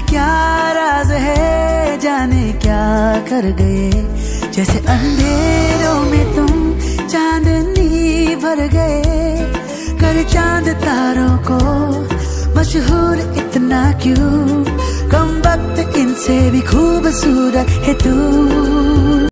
क्या राज है, जाने क्या कर गए। जैसे अंधेरों में तुम चांदनी भर गए, कर चांद तारों को मशहूर इतना क्यों। कम वक्त इनसे भी खूबसूरत है तू।